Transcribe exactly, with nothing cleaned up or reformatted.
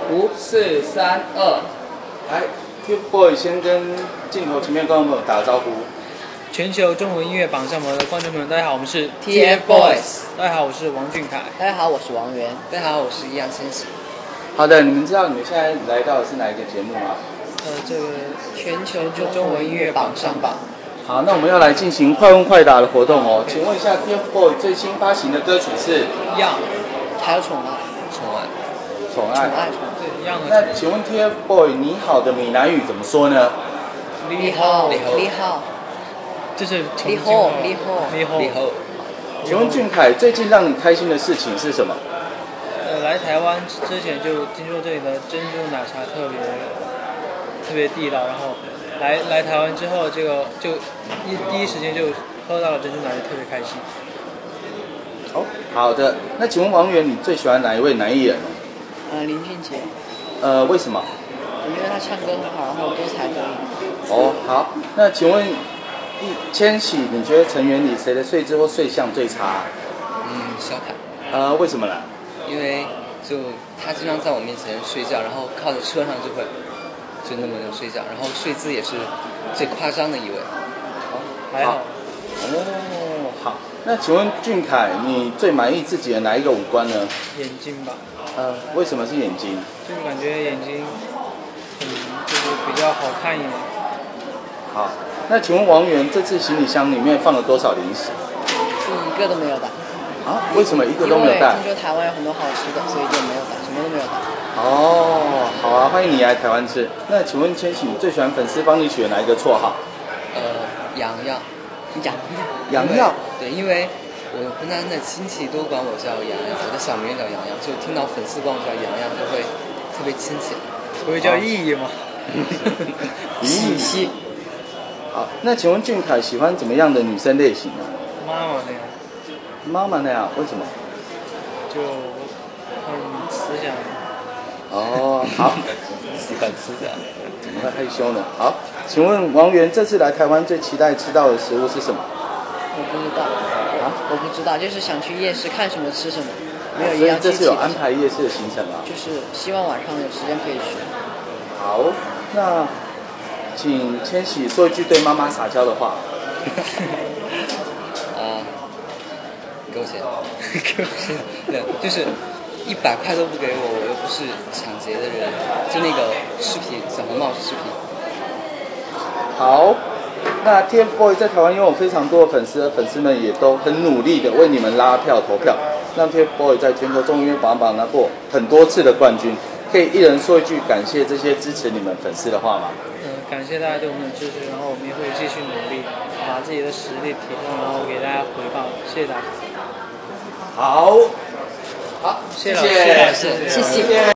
五、四、三、二，来 ，TFBOYS 先跟镜头前面观众朋友打个招呼。 全球中文音乐榜上榜的观众朋友，大家好，我们是 TFBOYS。 大家好，我是王俊凯。 大家好，我是王源。大家好，我是易烊千玺。 好的，你们知道你们现在来到的是哪一个节目吗？ 呃，这个全球中文音乐榜上榜。 好，那我们要来进行快问快答的活动哦。请问一下 ，TFBOYS 最新发行的歌曲是？ 样， 还有宠爱， 宠爱， 宠爱，宠爱， 对，样的。 那请问 TFBOYS 你好的闽南语怎么说呢？ 你好，你好。 这是你好，你好， 你好， 你好。 请问俊凯，最近让你开心的事情是什么？ 呃，来台湾之前就听说这里的珍珠奶茶特别特别地道，然后来来台湾之后，这个就一第一时间就喝到了珍珠奶茶，特别开心。 哦，好的。那请问王源，你最喜欢哪一位男艺人？ 呃，林俊杰。 呃，为什么？ 因为他唱歌很好，然后多才多艺。 哦，好。那请问千玺，你觉得成员里谁的睡姿或睡相最差？ 嗯，小凯。 呃，为什么呢？ 因为就他经常在我面前睡觉，然后靠在车上就会就那么的睡觉，然后睡姿也是最夸张的一位。 哦， 还好。 哦，好。那请问俊凯，你最满意自己的哪一个五官呢？ 眼睛吧。 呃，为什么是眼睛？ 就是感觉眼睛，嗯，就是比较好看一点。 好。那请问王源，这次行李箱里面放了多少零食？ 一个都没有带。 啊？为什么一个都没有带？ 听说台湾有很多好吃的，所以就没有带，什么都没有带。 哦，好啊，欢迎你来台湾吃。那请问千玺，你最喜欢粉丝帮你取的哪一个绰号？ 呃，洋洋。 洋洋洋。 对，因为我湖南的亲戚都管我叫洋洋，我的小名叫洋洋，就听到粉丝管我叫洋洋，就会特别亲切。 不会叫意义吗？ 嘻嘻。好，那请问俊凯喜欢怎么样的女生类型呢？ 妈妈那样。 妈妈那样，为什么？ 就很慈祥。 哦，好。 喜欢慈祥。 怎么会害羞呢？好，请问王源这次来台湾最期待吃到的食物是什么？ 我不知道。啊？我不知道，就是想去夜市看什么吃什么，没有所以一样具体的。 这次有安排夜市的行程吗？ 就是希望晚上有时间可以去。 好，那。请千玺说一句对妈妈撒娇的话。 啊，给我钱，给我钱，没有，就是一百块都不给我，我又不是抢劫的人。就那个视频，小红帽视频。 好，那 TFBOYS 在台湾拥有非常多的粉丝，粉丝们也都很努力的为你们拉票投票，让 TFBOYS 在全球中音乐榜榜拿过很多次的冠军。可以一人说一句感谢这些支持你们粉丝的话吗？ 嗯，感谢大家对我们的支持，然后我们也会继续努力，把自己的实力提升，然后给大家回报。谢谢大家。 好，好， 谢谢老师， 谢谢。